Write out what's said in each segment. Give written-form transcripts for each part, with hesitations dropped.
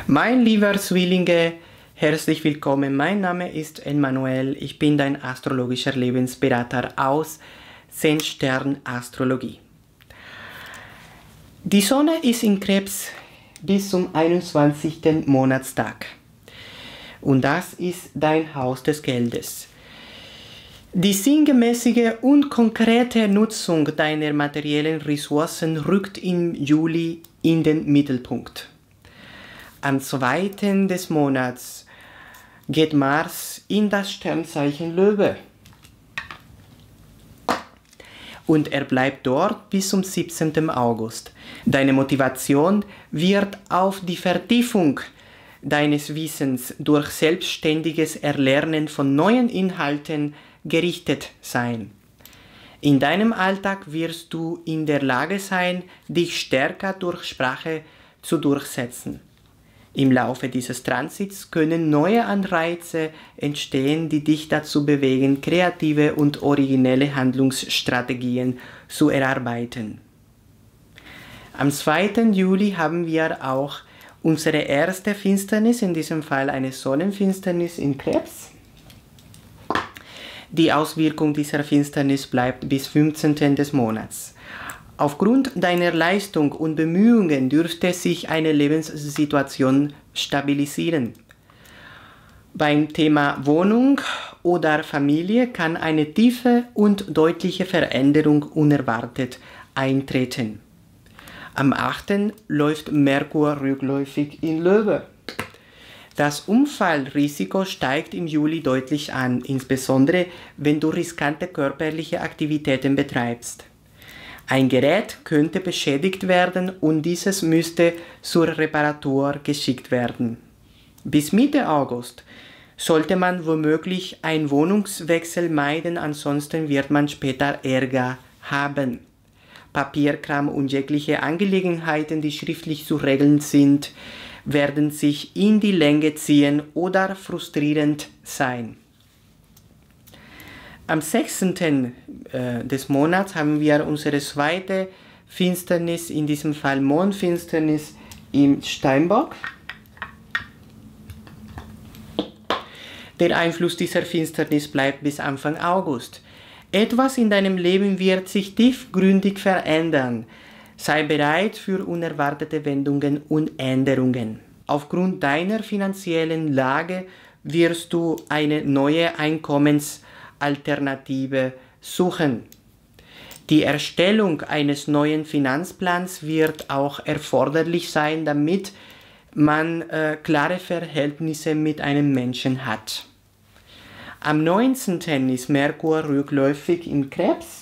Mein lieber Zwillinge, herzlich willkommen. Mein Name ist Emmanuel. Ich bin dein astrologischer Lebensberater aus 10-Stern-Astrologie. Die Sonne ist in Krebs bis zum 21. Monatstag. Und das ist dein Haus des Geldes. Die sinngemäße und konkrete Nutzung deiner materiellen Ressourcen rückt im Juli in den Mittelpunkt. Am 2. des Monats geht Mars in das Sternzeichen Löwe. Und er bleibt dort bis zum 17. August. Deine Motivation wird auf die Vertiefung deines Wissens durch selbstständiges Erlernen von neuen Inhalten gerichtet sein. In deinem Alltag wirst du in der Lage sein, dich stärker durch Sprache zu durchsetzen. Im Laufe dieses Transits können neue Anreize entstehen, die dich dazu bewegen, kreative und originelle Handlungsstrategien zu erarbeiten. Am 2. Juli haben wir auch unsere erste Finsternis, in diesem Fall eine Sonnenfinsternis in Krebs. Die Auswirkung dieser Finsternis bleibt bis 15. des Monats. Aufgrund deiner Leistung und Bemühungen dürfte sich eine Lebenssituation stabilisieren. Beim Thema Wohnung oder Familie kann eine tiefe und deutliche Veränderung unerwartet eintreten. Am 8. läuft Merkur rückläufig in Löwe. Das Unfallrisiko steigt im Juli deutlich an, insbesondere wenn du riskante körperliche Aktivitäten betreibst. Ein Gerät könnte beschädigt werden und dieses müsste zur Reparatur geschickt werden. Bis Mitte August sollte man womöglich einen Wohnungswechsel meiden, ansonsten wird man später Ärger haben. Papierkram und jegliche Angelegenheiten, die schriftlich zu regeln sind, werden sich in die Länge ziehen oder frustrierend sein. Am 6. des Monats haben wir unsere zweite Finsternis, in diesem Fall Mondfinsternis im Steinbock. Der Einfluss dieser Finsternis bleibt bis Anfang August. Etwas in deinem Leben wird sich tiefgründig verändern. Sei bereit für unerwartete Wendungen und Änderungen. Aufgrund deiner finanziellen Lage wirst du eine neue Einkommensalternative suchen. Die Erstellung eines neuen Finanzplans wird auch erforderlich sein, damit man klare Verhältnisse mit einem Menschen hat. Am 19. ist Merkur rückläufig in Krebs.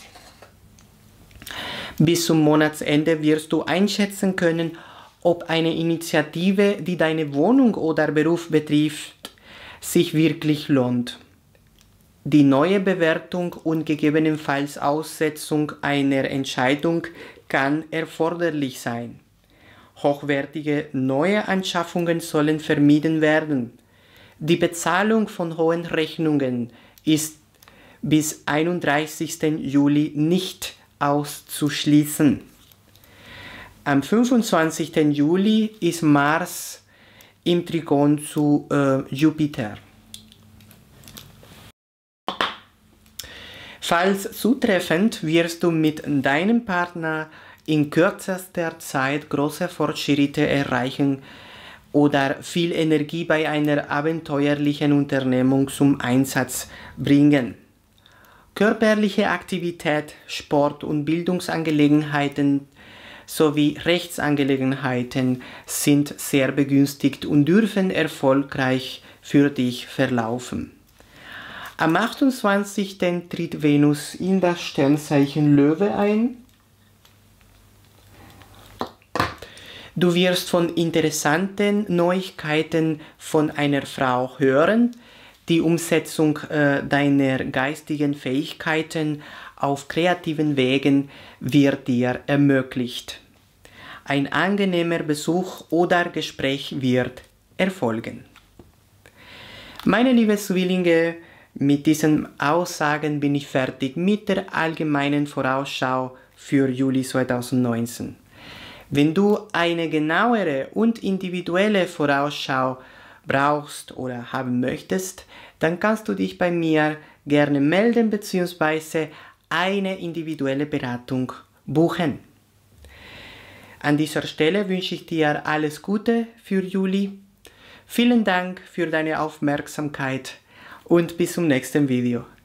Bis zum Monatsende wirst du einschätzen können, ob eine Initiative, die deine Wohnung oder Beruf betrifft, sich wirklich lohnt. Die neue Bewertung und gegebenenfalls Aussetzung einer Entscheidung kann erforderlich sein. Hochwertige neue Anschaffungen sollen vermieden werden. Die Bezahlung von hohen Rechnungen ist bis 31. Juli nicht auszuschließen. Am 25. Juli ist Mars im Trigon zu Jupiter. Falls zutreffend, wirst du mit deinem Partner in kürzester Zeit große Fortschritte erreichen oder viel Energie bei einer abenteuerlichen Unternehmung zum Einsatz bringen. Körperliche Aktivität, Sport und Bildungsangelegenheiten sowie Rechtsangelegenheiten sind sehr begünstigt und dürfen erfolgreich für dich verlaufen. Am 28. tritt Venus in das Sternzeichen Löwe ein. Du wirst von interessanten Neuigkeiten von einer Frau hören. Die Umsetzung deiner geistigen Fähigkeiten auf kreativen Wegen wird dir ermöglicht. Ein angenehmer Besuch oder Gespräch wird erfolgen. Meine lieben Zwillinge, mit diesen Aussagen bin ich fertig mit der allgemeinen Vorausschau für Juli 2019. Wenn du eine genauere und individuelle Vorausschau brauchst oder haben möchtest, dann kannst du dich bei mir gerne melden bzw. eine individuelle Beratung buchen. An dieser Stelle wünsche ich dir alles Gute für Juli. Vielen Dank für deine Aufmerksamkeit und bis zum nächsten Video.